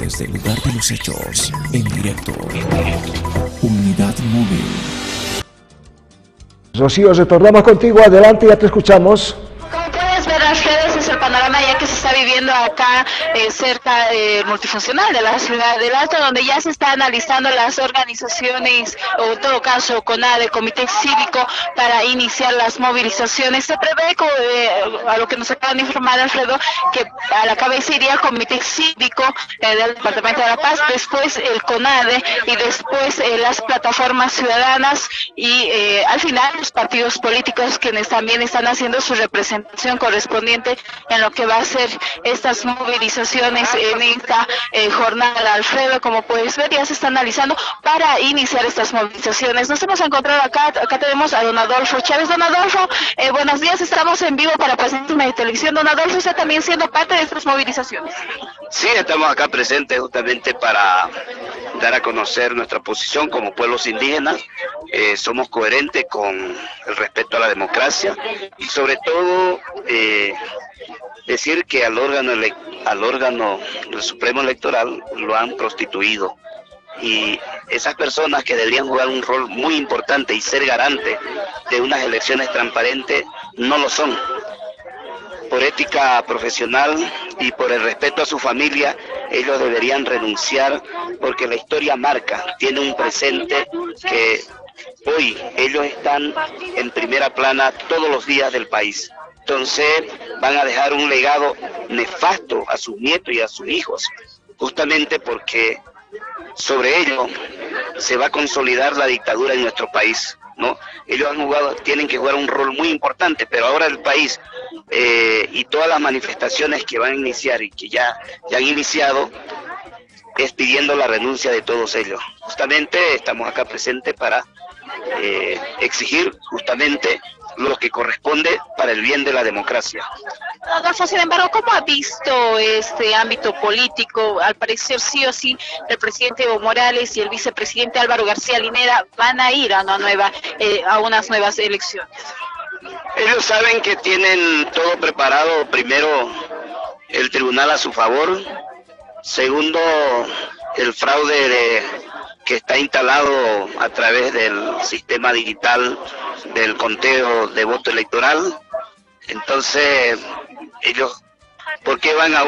desde el lugar de los hechos, en directo. Unidad Móvil. Rocío, retornamos contigo, adelante, ya te escuchamos. Como puedes ver, Alfredo, es el panorama ya que se está viviendo acá cerca multifuncional de la ciudad del Alto, donde ya se está analizando las organizaciones, o en todo caso CONADE, Comité Cívico, para iniciar las movilizaciones. Se prevé, a lo que nos acaban de informar, Alfredo, que a la cabeza iría el Comité Cívico del Departamento de La Paz, después el CONADE y después las plataformas ciudadanas y al final los partidos políticos, quienes también están haciendo su representación correspondiente en lo que va a ser estas movilizaciones en esta jornada. Alfredo, como puedes ver, ya se está analizando para iniciar estas movilizaciones. Nos hemos encontrado acá tenemos a don Adolfo Chávez. Don Adolfo, buenos días, estamos en vivo para Presencia de Televisión. Don Adolfo, ¿está también siendo parte de estas movilizaciones? Sí, estamos acá presentes justamente para dar a conocer nuestra posición como pueblos indígenas. Somos coherentes con el respeto a la democracia y sobre todo decir que al órgano del Supremo Electoral lo han prostituido, y esas personas que deberían jugar un rol muy importante y ser garante de unas elecciones transparentes no lo son. Por ética profesional y por el respeto a su familia, ellos deberían renunciar, porque la historia marca, tiene un presente que hoy ellos están en primera plana todos los días del país. Entonces van a dejar un legado nefasto a sus nietos y a sus hijos, justamente porque sobre ello se va a consolidar la dictadura en nuestro país, ¿no? Ellos tienen que jugar un rol muy importante, pero ahora el país y todas las manifestaciones que van a iniciar y que ya han iniciado es pidiendo la renuncia de todos ellos. Justamente estamos acá presentes para exigir justamente lo que corresponde para el bien de la democracia. Adolfo, sin embargo, ¿cómo ha visto este ámbito político? Al parecer, sí o sí, el presidente Evo Morales y el vicepresidente Álvaro García Linera van a ir a unas nuevas elecciones. Ellos saben que tienen todo preparado. Primero, el tribunal a su favor. Segundo, el fraude que está instalado a través del sistema digital del conteo de voto electoral. Entonces, ellos, ¿por qué van a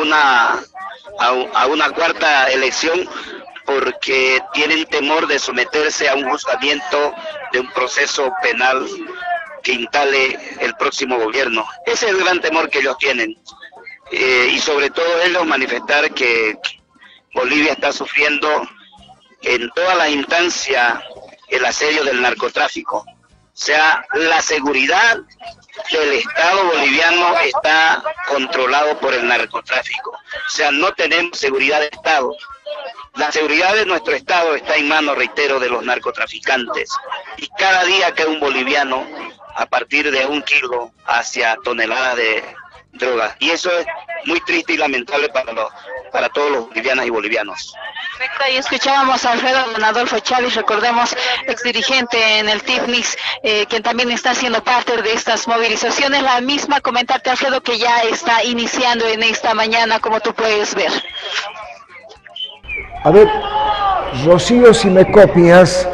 una cuarta elección? Porque tienen temor de someterse a un juzgamiento de un proceso penal que instale el próximo gobierno. Ese es el gran temor que ellos tienen. Y sobre todo ellos manifestar que Bolivia está sufriendo en todas las instancias el asedio del narcotráfico. O sea, la seguridad del Estado boliviano está controlado por el narcotráfico. O sea, no tenemos seguridad de Estado. La seguridad de nuestro Estado está en manos, reitero, de los narcotraficantes. Y cada día que un boliviano, a partir de 1 kilo hacia toneladas de drogas. Y eso es muy triste y lamentable para todos los bolivianas y bolivianos. Perfecto, y escuchábamos a Alfredo don Adolfo Chávez, recordemos, exdirigente en el TIFNIS, quien también está siendo parte de estas movilizaciones. La misma, comentarte, Alfredo, que ya está iniciando en esta mañana, como tú puedes ver. A ver, Rocío, si me copias.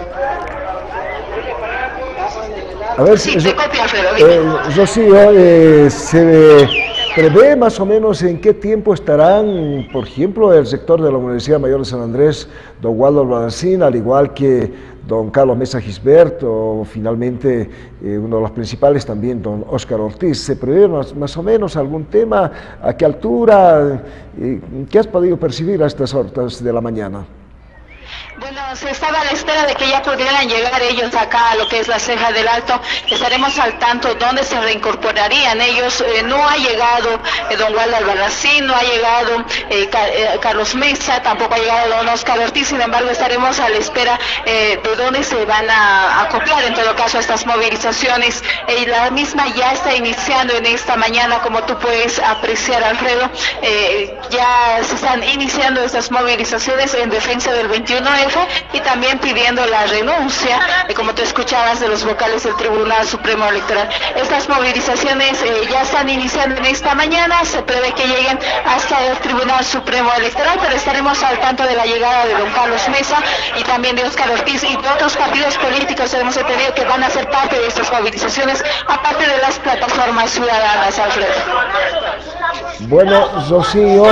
A ver, sí, te copio, Alfredo. Rocío, se prevé más o menos en qué tiempo estarán, por ejemplo, el rector de la Universidad Mayor de San Andrés, don Waldo Albarracín, al igual que don Carlos Mesa Gisbert, o finalmente uno de los principales también, don Óscar Ortiz. ¿Se prevé más o menos algún tema? ¿A qué altura? ¿Qué has podido percibir a estas horas de la mañana? Bueno, se estaba a la espera de que ya pudieran llegar ellos acá a lo que es la Ceja del Alto. Estaremos al tanto dónde se reincorporarían ellos. No ha llegado don Waldo Albarracín, no ha llegado Carlos Mesa, tampoco ha llegado don Óscar Ortiz. Sin embargo, estaremos a la espera de dónde se van a acoplar en todo caso a estas movilizaciones. La misma ya está iniciando en esta mañana, como tú puedes apreciar, Alfredo. Ya se están iniciando estas movilizaciones en defensa del 21F y también pidiendo la renuncia, como tú escuchabas, de los vocales del Tribunal Supremo Electoral. Estas movilizaciones ya están iniciando en esta mañana, se prevé que lleguen hasta el Tribunal Supremo Electoral, pero estaremos al tanto de la llegada de don Carlos Mesa y también de Óscar Ortiz y de otros partidos políticos. Hemos entendido que van a ser parte de estas movilizaciones, aparte de las plataformas ciudadanas, Alfredo. Bueno, Rocío,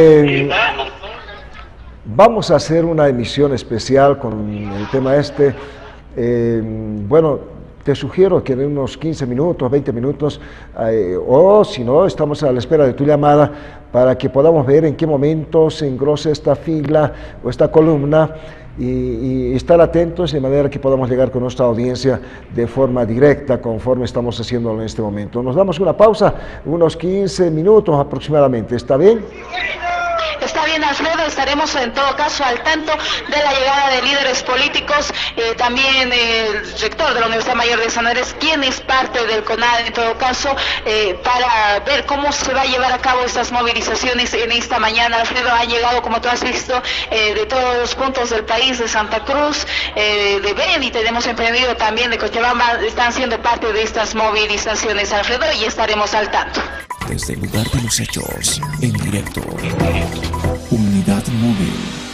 vamos a hacer una emisión especial con el tema este. Bueno, te sugiero que en unos 15 minutos, 20 minutos, o si no, estamos a la espera de tu llamada para que podamos ver en qué momento se engrosa esta fila o esta columna y estar atentos de manera que podamos llegar con nuestra audiencia de forma directa conforme estamos haciéndolo en este momento. Nos damos una pausa, unos 15 minutos aproximadamente, ¿está bien? Está bien, Alfredo, estaremos en todo caso al tanto de la llegada de líderes políticos, también el rector de la Universidad Mayor de San Andrés, quien es parte del CONADE en todo caso, para ver cómo se va a llevar a cabo estas movilizaciones en esta mañana. Alfredo, ha llegado, como tú has visto, de todos los puntos del país, de Santa Cruz, de Beni, tenemos emprendido también de Cochabamba, están siendo parte de estas movilizaciones, Alfredo, y estaremos al tanto. Desde el lugar de los hechos, en directo. Unidad Móvil.